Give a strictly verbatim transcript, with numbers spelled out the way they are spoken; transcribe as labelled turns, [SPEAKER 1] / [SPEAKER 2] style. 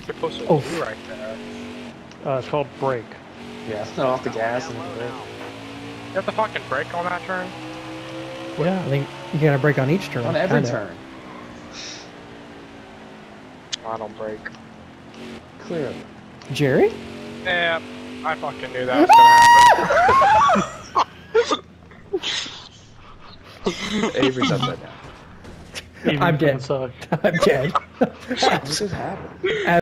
[SPEAKER 1] supposed to
[SPEAKER 2] Oh.
[SPEAKER 1] do right there.
[SPEAKER 3] Uh, it's called brake.
[SPEAKER 4] Yeah, throw off the gas and brake.
[SPEAKER 1] You have to fucking brake on that turn?
[SPEAKER 2] Yeah, I think you gotta brake on each turn.
[SPEAKER 4] On every
[SPEAKER 2] kinda.
[SPEAKER 4] turn.
[SPEAKER 1] I don't brake.
[SPEAKER 4] Clearly.
[SPEAKER 2] Jerry?
[SPEAKER 1] Yeah, I fucking knew that was gonna happen.
[SPEAKER 4] Avery's upside down.
[SPEAKER 3] Even
[SPEAKER 2] I'm
[SPEAKER 3] from
[SPEAKER 2] dead.
[SPEAKER 3] the side.
[SPEAKER 2] I'm dead.
[SPEAKER 4] What just happened?